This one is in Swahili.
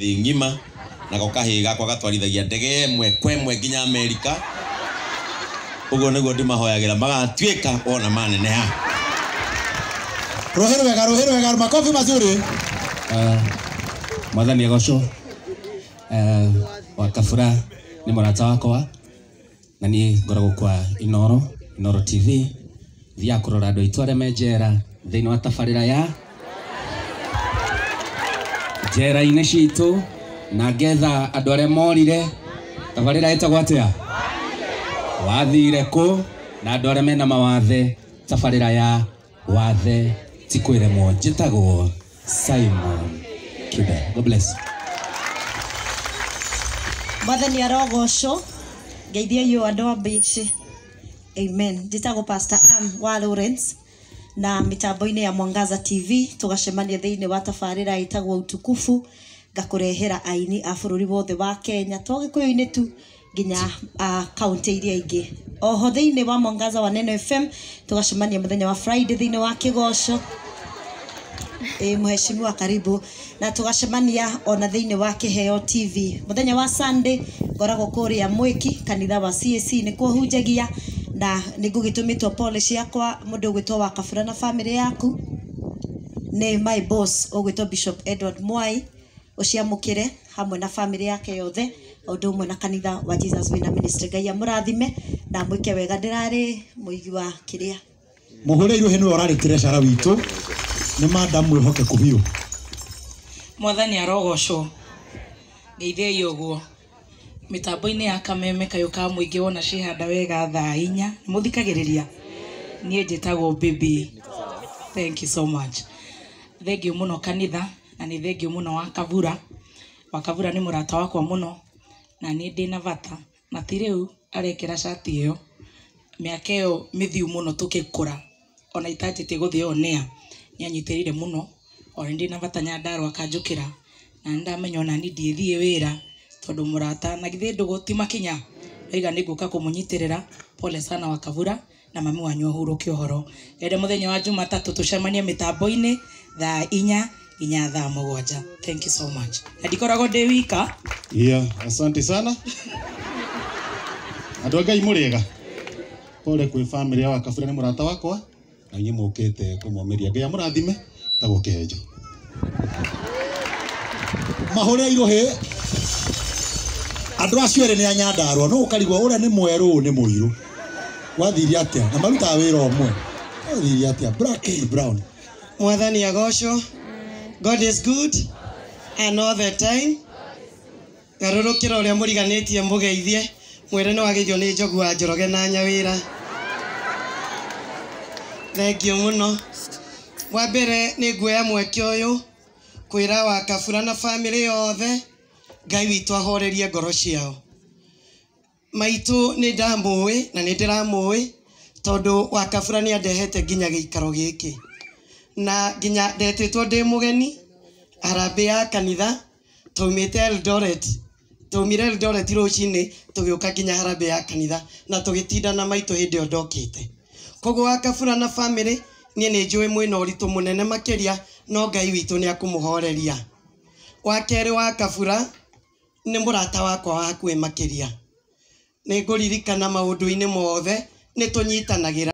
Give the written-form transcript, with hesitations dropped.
thi ngima na gokahiga kwa gatwarithagia ndege mwe kwemwe nginya Amerika ugo niguo ndimahoyagira magatuika ona maneneha rohero wega makofi mazuri Mwathani agocwo Wakabura ni murata wakwa na ni ngoragwo kwa Inoro TV thia kurora andu itware menjera thiini wa tabarira ya njera-ini citu na ngetha andu aria morire tabarira etagwo atia wathire ku na andu aria mena mawathe tabarira ya wathe tikwiremwo njitagwo Simon Kibe. God bless. Mwathani arogocwo ngeithia yu andu a bichi. Amen. Njitagwo Pastor Ann wa Lawrence na mitambo-ini ya Mwangaza TV tugacemania thiini wa tabarira itagwo Utukufu ngakurehera aini a bururi wothe wa Kenya to Gikuyu-ini tu nginya county iria ingi. Oho thiini wa Mwangaza wa Neno FM tugacemania muthenya wa Friday thiini wa Kigoco. Mheshimiwa karibu na tugacemania ona thiini wa Kiheo TV muthenya wa Sunday ngoragwo kuria Mwiki kanitha wa CAC ni kuhunjagia na ningugitumitwo pole ciakwa mundu ugwitwo Wakabura na family yaku ni my boss ugwitwo Bishop Edward Mwai uciamukire hamwe na family yake yothe undu umwe na kanitha wa Jesus Wina Ministry. Ngai amurathime na mwike wega ndirari muigi wa kiria muhure iru henu orari treasure witu ni madam mwihoke kubiu. Mwathani arogocwo ngeithie yoguo mitambo-ini ya Kameme kayuka muingi wona cihanda wega thaa 4 muthikagiriria nie njitagwo baby. Thank you so much. Thank you muno kanitha na ni thank you muno Wakabura ni murata wakwa muno na ni ndina bata na tiriu arekera shati iyo miaka iyo mithiu muno tukikura ona itajite guthio nea ni anyitirire muno already na bata Nyandarua akanjukira na ndamenya ona ni ndithie wira tondu murata na githe ndugu ti makinya iga niguka kumunyitirira. Pole sana Wakabura na mami wanyu ahuruke uhoro ende muthenya wa Jumatatu tucemanie mitambo-ini thaa 4 nginya thaa 7. Thank you so much. Ndikoragwo ndi wika. Asante sana. Andu Ngai muriega. Pole kwi family ya Wakabura ni murata wakwa na inyi mukite kumumiria. Ngai amurathime tagwo Kihenjo. Mahure irohe andu acio ere ni a Nyandarua no ukarigwo ura ni mweru ni muiru wathiria atia na maruta wira omwe wathiria atia black and brown. Mwathani agocwo. God is good and all the time. Garurukira uria muriganitie mugeithie mwire ni wageithio ni Njogu wa Njoroge na Nyawira. Thank you muno. Wa mbere ni nguoya mweke uyu kwira Wakabura na family yothe Ngai witu ahorerie ngoro ciao. Maitu ni ndamui na ni ndiramui tondu Wakabura ni andehete nginya giikaro giki na nginya ndetitwo ndi mugeni arambe ya kanitha tumite Eldoret rucini tugiuka nginya harambe ya kanitha na tugitinda na maitu hindi o ndokite. Koguo Wakabura na family nie ni njui mwina uritu munene makiria no Ngai witu ni akumuhoreria. Wa keri Wakabura ni murata wakwa wa hakuhi makiria. Ni nguririkana maundu-ini mothe ni tunyitanagira